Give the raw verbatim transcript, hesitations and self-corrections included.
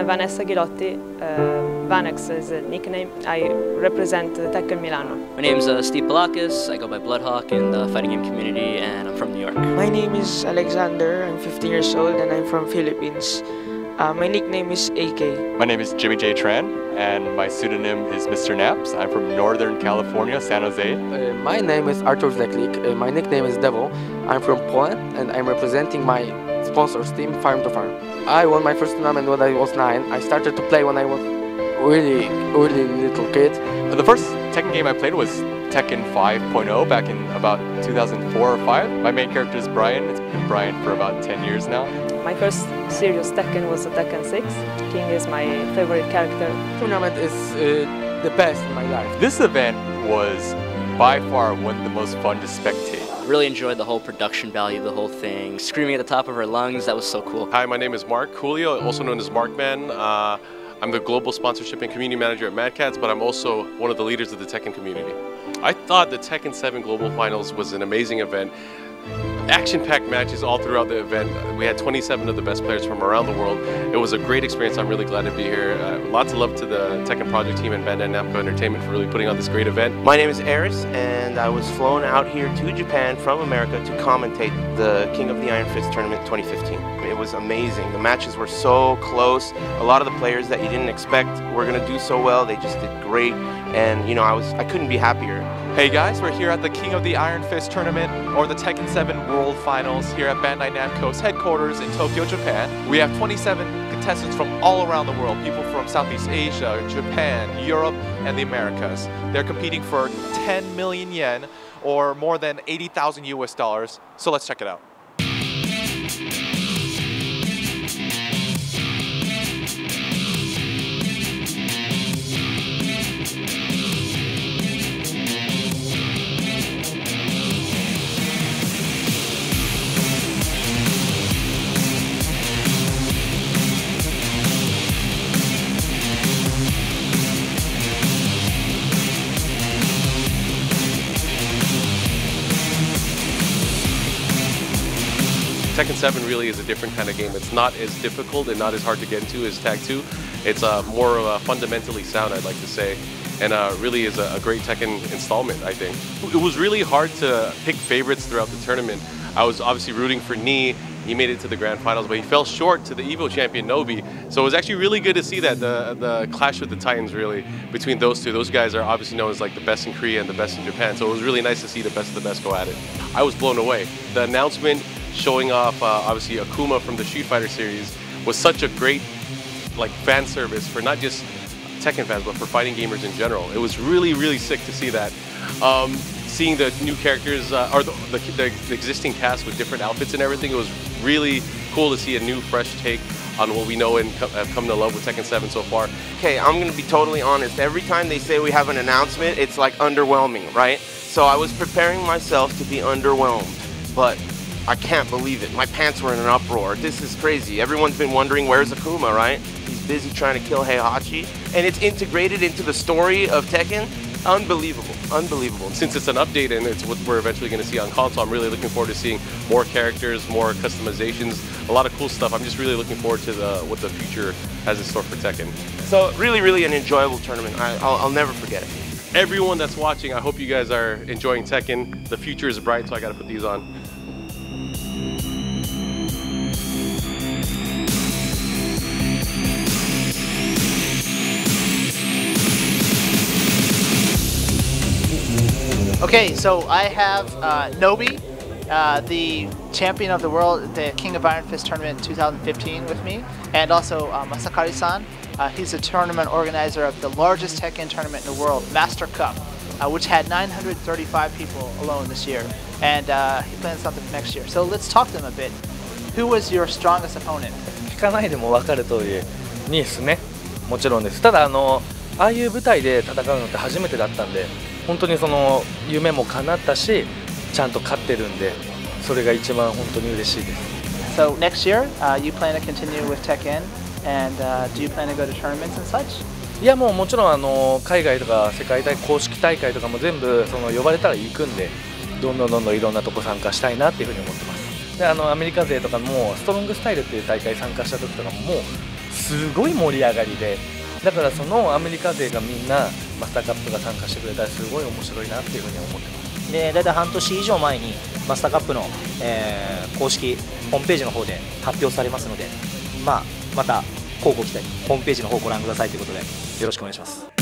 Vanessa Gilotti. Uh, Vanex is a nickname. I represent TEKKEN Milano. My name is uh, Steve Palakis. I go by Bloodhawk in the fighting game community, and I'm from New York. My name is Alexander. I'm fifteen years old and I'm from Philippines. Uh, my nickname is A K. My name is Jimmy J. Tran, and my pseudonym is Mister Naps. I'm from Northern California, San Jose. Uh, my name is Artur Zeklik. Uh, my nickname is Devil. I'm from Poland, and I'm representing my sponsors team, Farm to Farm. I won my first tournament when I was nine. I started to play when I was really, really little kid. The first Tekken game I played was Tekken five point oh back in about two thousand four or five. My main character is Brian. It's been Brian for about ten years now. My first serious Tekken was a Tekken six. King is my favorite character. Tournament is uh, the best in my life. This event was by far one of the most fun to spectate. Really enjoyed the whole production value of the whole thing. Screaming at the top of her lungs, that was so cool. Hi, my name is Mark Julio, also known as Markman. Uh, I'm the Global Sponsorship and Community Manager at Mad Cats, but I'm also one of the leaders of the Tekken community. I thought the Tekken seven Global Finals was an amazing event. Action-packed matches all throughout the event. We had twenty-seven of the best players from around the world. It was a great experience. I'm really glad to be here. Uh, lots of love to the Tekken Project team and BANDAI NAMCO Entertainment for really putting on this great event. My name is Eris, and I was flown out here to Japan from America to commentate the King of the Iron Fist Tournament twenty fifteen. It was amazing. The matches were so close. A lot of the players that you didn't expect were going to do so well, they just did great. And you know, I was I couldn't be happier. Hey guys, we're here at the King of the Iron Fist Tournament, or the Tekken seven World Finals, here at BANDAI NAMCO's headquarters in Tokyo, Japan. We have twenty-seven contestants from all around the world, people from Southeast Asia, Japan, Europe, and the Americas. They're competing for ten million yen, or more than eighty thousand U S dollars. So let's check it out. Tekken seven really is a different kind of game. It's not as difficult and not as hard to get into as Tag two. It's uh, more of a fundamentally sound, I'd like to say, and uh, really is a, a great Tekken installment, I think. It was really hard to pick favorites throughout the tournament. I was obviously rooting for Nii. He made it to the grand finals, but he fell short to the Evo champion Nobi. So it was actually really good to see that, the, the clash with the Titans, really, between those two. Those guys are obviously known as like the best in Korea and the best in Japan, so it was really nice to see the best of the best go at it. I was blown away. The announcement showing off, uh, obviously, Akuma from the Street Fighter series was such a great like fan service for not just Tekken fans, but for fighting gamers in general. It was really, really sick to see that. Um, seeing the new characters, uh, or the, the, the existing cast with different outfits and everything, it was really cool to see a new, fresh take on what we know and co have come to love with Tekken seven so far. Okay, I'm gonna be totally honest. Every time they say we have an announcement, it's like underwhelming, right? So I was preparing myself to be underwhelmed, but I can't believe it. My pants were in an uproar. This is crazy. Everyone's been wondering, where's Akuma, right? He's busy trying to kill Heihachi, and it's integrated into the story of Tekken. Unbelievable, unbelievable. Since it's an update and it's what we're eventually going to see on console, I'm really looking forward to seeing more characters, more customizations, a lot of cool stuff. I'm just really looking forward to the, what the future has in store for Tekken. So really, really an enjoyable tournament. I, I'll, I'll never forget it. Everyone that's watching, I hope you guys are enjoying Tekken. The future is bright, so I got to put these on. Okay, so I have uh, Nobi, uh, the champion of the world, the King of Iron Fist tournament in two thousand fifteen with me, and also uh, Masakari-san. Uh, he's a tournament organizer of the largest Tekken tournament in the world, Master Cup, uh, which had nine hundred thirty-five people alone this year, and uh, he plans something for next year. So let's talk to him a bit. Who was your strongest opponent? 聞かないでも分かる通り、ニーですね。もちろんです。ただあのああいう舞台で戦うのって初めてだったんで。本当にその夢も叶ったし、ちゃんと勝ってるんで、それが一番本当に嬉しいです。So next year, uh, you plan to continue with Tekken, and uh, do you plan to go to tournaments and such? いやもうもちろんあの海外とか世界大公式大会とかも全部その呼ばれたら行くんで、どんどんどんどんいろんなとこ参加したいなっていうふうに思ってます。であのアメリカ勢とかもストロングスタイルっていう大会参加した時とかももうすごい盛り上がりで、だからそのアメリカ勢がみんなマスターカップが参加してくれたらすごい面白いなっていうふうに思ってます。 で大体半年以上前にマスターカップの、えー公式ホームページの方で発表されますので、まあ、また乞うご期待、ホームページの方をご覧くださいということでよろしくお願いします。